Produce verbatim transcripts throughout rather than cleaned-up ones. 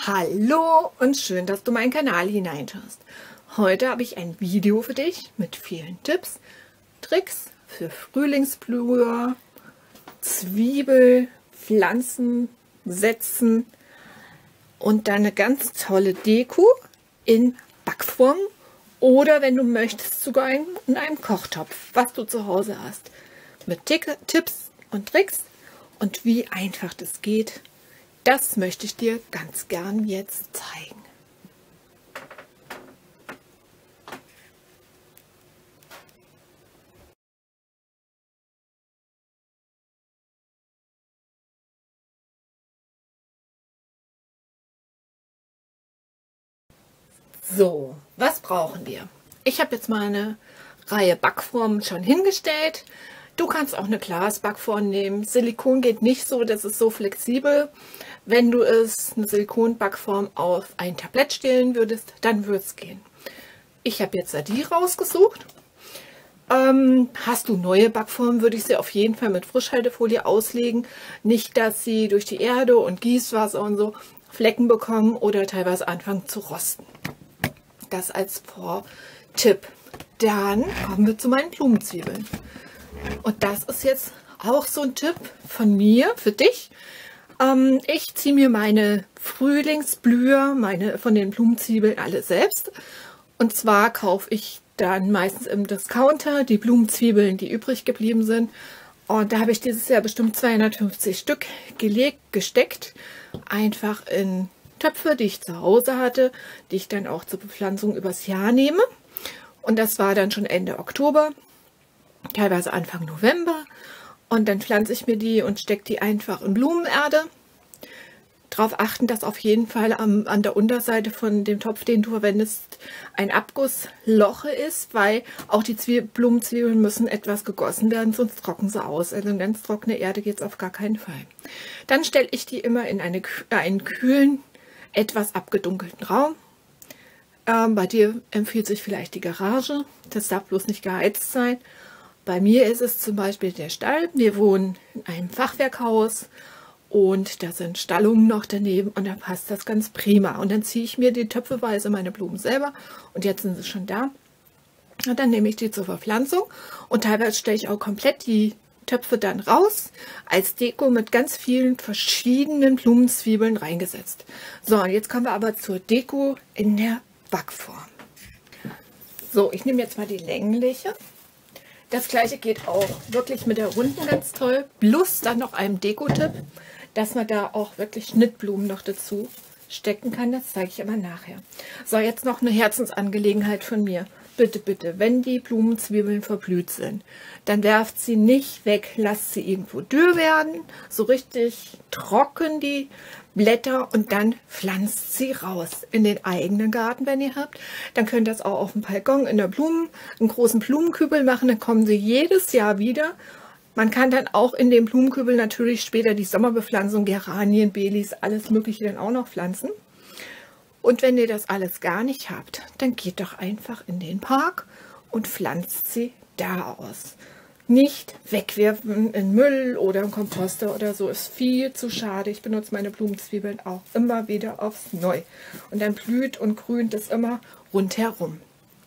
Hallo und schön, dass du meinen Kanal hineinschaust. Heute habe ich ein Video für dich mit vielen Tipps, Tricks für Frühlingsblüher, Zwiebel, Pflanzen, Setzen und dann eine ganz tolle Deko in Backform oder wenn du möchtest sogar in einem Kochtopf, was du zu Hause hast. Mit Tipps und Tricks und wie einfach das geht. Das möchte ich dir ganz gern jetzt zeigen. So, was brauchen wir? Ich habe jetzt mal eine Reihe Backformen schon hingestellt. Du kannst auch eine Glasbackform nehmen. Silikon geht nicht so, das ist so flexibel. Wenn du es, eine Silikonbackform, auf ein Tablett stellen würdest, dann würde es gehen. Ich habe jetzt die rausgesucht. Ähm, hast du neue Backformen, würde ich sie auf jeden Fall mit Frischhaltefolie auslegen. Nicht, dass sie durch die Erde und Gießwasser und so Flecken bekommen oder teilweise anfangen zu rosten. Das als Vortipp. Dann kommen wir zu meinen Blumenzwiebeln. Und das ist jetzt auch so ein Tipp von mir für dich. Ähm, ich ziehe mir meine Frühlingsblüher, meine von den Blumenzwiebeln alle selbst. Und zwar kaufe ich dann meistens im Discounter die Blumenzwiebeln, die übrig geblieben sind. Und da habe ich dieses Jahr bestimmt zweihundertfünfzig Stück gelegt, gesteckt. Einfach in Töpfe, die ich zu Hause hatte, die ich dann auch zur Bepflanzung übers Jahr nehme. Und das war dann schon Ende Oktober. Teilweise Anfang November und dann pflanze ich mir die und stecke die einfach in Blumenerde. Darauf achten, dass auf jeden Fall am, an der Unterseite von dem Topf, den du verwendest, ein Abgussloch ist, weil auch die Zwieb Blumenzwiebeln müssen etwas gegossen werden, sonst trocknen sie aus. Also in ganz trockene Erde geht es auf gar keinen Fall. Dann stelle ich die immer in eine, äh, einen kühlen, etwas abgedunkelten Raum. Ähm, bei dir empfiehlt sich vielleicht die Garage, das darf bloß nicht geheizt sein. Bei mir ist es zum Beispiel der Stall. Wir wohnen in einem Fachwerkhaus und da sind Stallungen noch daneben und da passt das ganz prima. Und dann ziehe ich mir die töpfeweise meine Blumen selber und jetzt sind sie schon da. Und dann nehme ich die zur Verpflanzung und teilweise stelle ich auch komplett die Töpfe dann raus, als Deko mit ganz vielen verschiedenen Blumenzwiebeln reingesetzt. So, und jetzt kommen wir aber zur Deko in der Backform. So, ich nehme jetzt mal die längliche. Das gleiche geht auch wirklich mit der runden ganz toll. Plus dann noch einem Deko-Tipp, dass man da auch wirklich Schnittblumen noch dazu stecken kann. Das zeige ich aber nachher. So, jetzt noch eine Herzensangelegenheit von mir. Bitte, bitte, wenn die Blumenzwiebeln verblüht sind, dann werft sie nicht weg. Lasst sie irgendwo dürr werden, so richtig trocken die Blätter und dann pflanzt sie raus in den eigenen Garten, wenn ihr habt. Dann könnt ihr das auch auf dem Balkon in der Blumen, einen großen Blumenkübel machen, dann kommen sie jedes Jahr wieder. Man kann dann auch in dem Blumenkübel natürlich später die Sommerbepflanzung, Geranien, Belis, alles mögliche dann auch noch pflanzen. Und wenn ihr das alles gar nicht habt, dann geht doch einfach in den Park und pflanzt sie da aus. Nicht wegwerfen in Müll oder im Komposter oder so, ist viel zu schade. Ich benutze meine Blumenzwiebeln auch immer wieder aufs Neue. Und dann blüht und grünt es immer rundherum.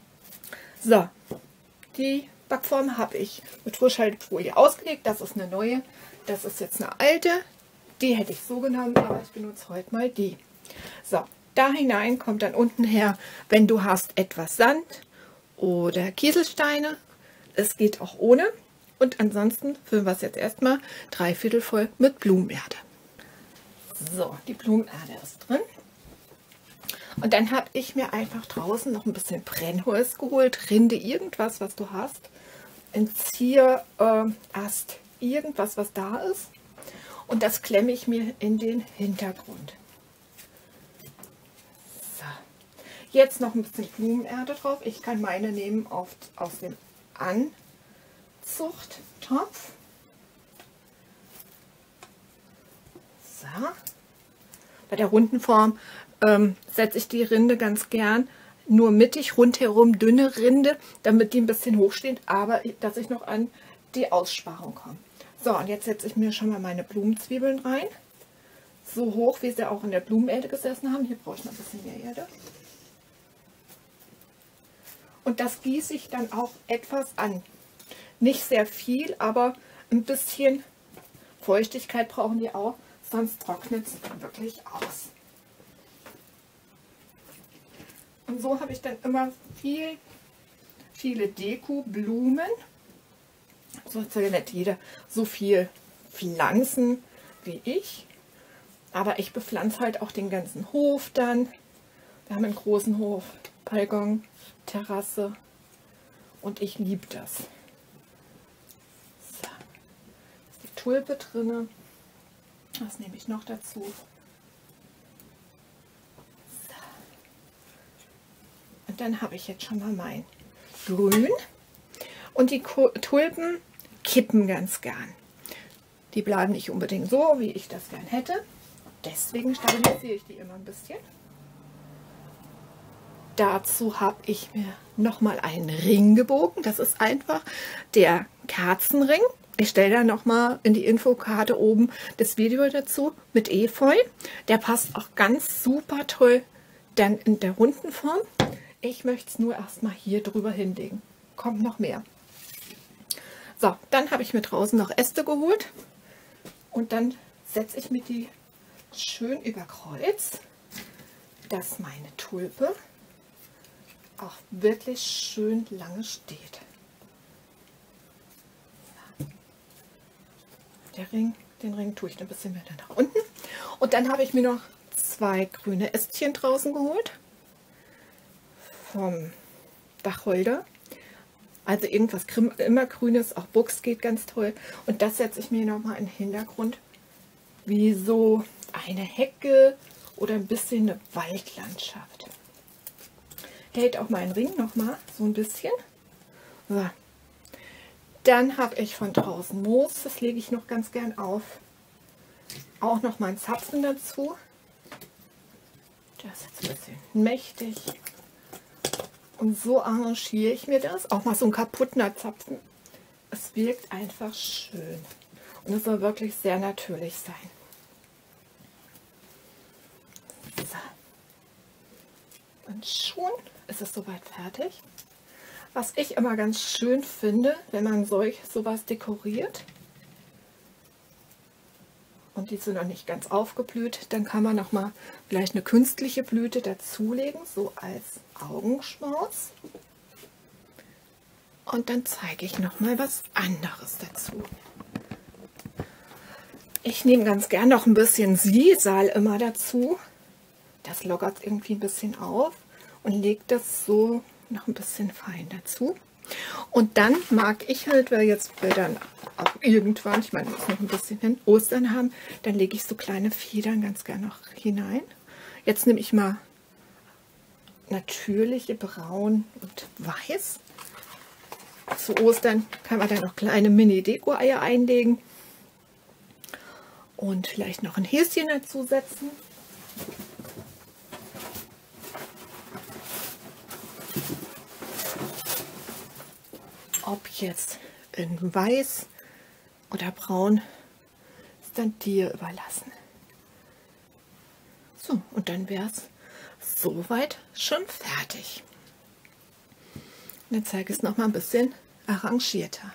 So, die Backform habe ich mit Frischhaltefolie ausgelegt. Das ist eine neue, das ist jetzt eine alte. Die hätte ich so genommen, aber ich benutze heute mal die. So, da hinein kommt dann unten her, wenn du hast, etwas Sand oder Kieselsteine. Es geht auch ohne. Und ansonsten füllen wir es jetzt erstmal dreiviertel voll mit Blumenerde. So, die Blumenerde ist drin. Und dann habe ich mir einfach draußen noch ein bisschen Brennholz geholt. Rinde, irgendwas, was du hast. Ein Zierast, äh, irgendwas, was da ist. Und das klemme ich mir in den Hintergrund. So. Jetzt noch ein bisschen Blumenerde drauf. Ich kann meine nehmen auf, aus dem An. Zuchttopf. So. Bei der runden Form ähm, setze ich die Rinde ganz gern nur mittig rundherum, dünne Rinde, damit die ein bisschen hoch steht, aber dass ich noch an die Aussparung komme. So, und jetzt setze ich mir schon mal meine Blumenzwiebeln rein. so hoch, wie sie auch in der Blumenerde gesessen haben. Hier brauche ich noch ein bisschen mehr Erde. Und das gieße ich dann auch etwas an. Nicht sehr viel, aber ein bisschen Feuchtigkeit brauchen die auch, sonst trocknet es wirklich aus. Und so habe ich dann immer viel, viele Deko-Blumen. So hat ja nicht jeder so viel Pflanzen wie ich. Aber ich bepflanze halt auch den ganzen Hof dann. Wir haben einen großen Hof, Balkon, Terrasse. Und ich liebe das. So. Ist die Tulpe drin. Was nehme ich noch dazu? So. Und dann habe ich jetzt schon mal mein Grün. Und die Tulpen kippen ganz gern. Die bleiben nicht unbedingt so, wie ich das gern hätte. Deswegen stabilisiere ich die immer ein bisschen. Dazu habe ich mir nochmal einen Ring gebogen. Das ist einfach der Kerzenring. Ich stelle da nochmal in die Infokarte oben das Video dazu mit Efeu. Der passt auch ganz super toll dann in der runden Form. Ich möchte es nur erstmal hier drüber hinlegen. Kommt noch mehr. So, dann habe ich mir draußen noch Äste geholt. Und dann setze ich mir die schön über Kreuz, dass meine Tulpe auch wirklich schön lange steht. Der Ring, den Ring tue ich ein bisschen weiter nach unten. Und dann habe ich mir noch zwei grüne Ästchen draußen geholt. Vom Wacholder. Also irgendwas immer Grünes, auch Buchs geht ganz toll. Und das setze ich mir nochmal in den Hintergrund, wie so eine Hecke oder ein bisschen eine Waldlandschaft. Hält auch meinen Ring nochmal so ein bisschen. So. Dann habe ich von draußen Moos, das lege ich noch ganz gern auf. Auch noch mal einen Zapfen dazu. Das ist jetzt ein bisschen mächtig. Und so arrangiere ich mir das. Auch mal so ein kaputter Zapfen. Es wirkt einfach schön. Und es soll wirklich sehr natürlich sein. So. Und schon ist es soweit fertig. Was ich immer ganz schön finde, wenn man solch sowas dekoriert und die sind noch nicht ganz aufgeblüht, dann kann man noch mal vielleicht eine künstliche Blüte dazulegen, so als Augenschmaus. Und dann zeige ich noch mal was anderes dazu. Ich nehme ganz gern noch ein bisschen Sisal immer dazu. Das lockert irgendwie ein bisschen auf und lege das so noch ein bisschen fein dazu. Und dann mag ich halt, weil jetzt wir dann auch irgendwann, ich meine, jetzt noch ein bisschen hin, Ostern haben, dann lege ich so kleine Federn ganz gerne noch hinein. Jetzt nehme ich mal natürliche Braun und Weiß. Zu Ostern kann man dann noch kleine Mini-Deko-Eier einlegen und vielleicht noch ein Häschen dazu setzen. Ob jetzt in Weiß oder Braun, ist dann dir überlassen. So, und dann wäre es soweit schon fertig. Und dann zeige ich es noch mal ein bisschen arrangierter.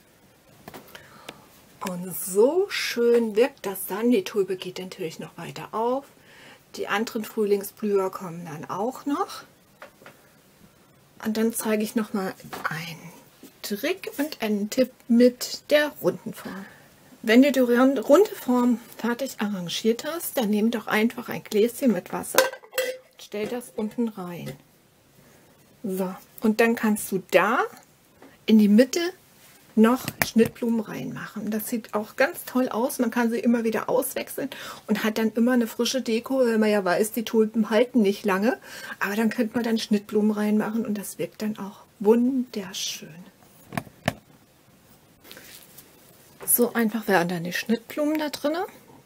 Und so schön wirkt das dann. Die Tulpe geht natürlich noch weiter auf. Die anderen Frühlingsblüher kommen dann auch noch. Und dann zeige ich noch mal einen Trick und einen Tipp mit der runden Form. Wenn du die runde Form fertig arrangiert hast, dann nimm doch einfach ein Gläschen mit Wasser und stell das unten rein. So, und dann kannst du da in die Mitte noch Schnittblumen reinmachen. Das sieht auch ganz toll aus. Man kann sie immer wieder auswechseln und hat dann immer eine frische Deko, weil man ja weiß, die Tulpen halten nicht lange. Aber dann könnte man dann Schnittblumen reinmachen und das wirkt dann auch wunderschön. So einfach wären dann die Schnittblumen da drin.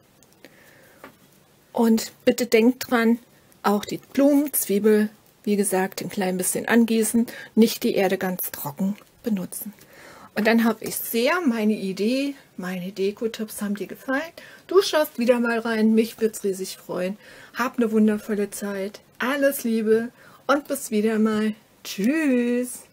Und bitte denkt dran, auch die Blumen, Zwiebel, wie gesagt, ein klein bisschen angießen, nicht die Erde ganz trocken benutzen. Und dann habe ich sehr meine Idee, meine Deko-Tipps haben dir gefallen. Du schaust wieder mal rein, mich würde es riesig freuen. Hab eine wundervolle Zeit. Alles Liebe und bis wieder mal. Tschüss.